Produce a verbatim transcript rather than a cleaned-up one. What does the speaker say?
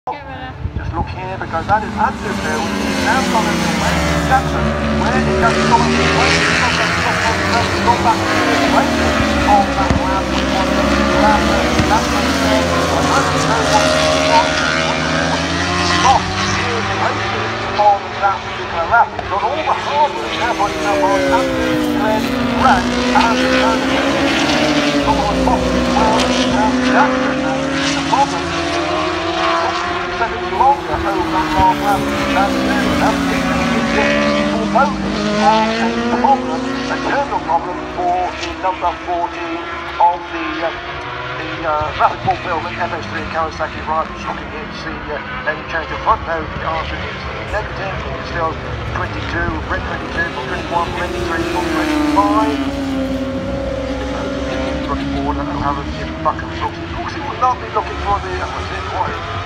Just look here because that is Andrew Hill. Now gone into Wayne Jackson. Where is that going? Where is that going? Go back to the right on that lap. We want to grab that. That makes sense. I don't know what he's got. Lost in the races on that particular lap. He's done all the hard work. Now putting up on Andrew, Glenn, Brad, and the come on, Fox as well. And Jackson. The problem seconds longer over that last lap than new. That's for both and a problem, a terminal problem for the number fourteen of the uh, the uh, rapid fulfillment F S three Kawasaki Riders. Looking here to see uh, any change of front. No, the answer is negative. It's still twenty-two, red twenty-two from twenty-one, twenty-three from twenty-five. Running forward, I don't have a bucket of looks. Of course, he would not be looking for the. Uh,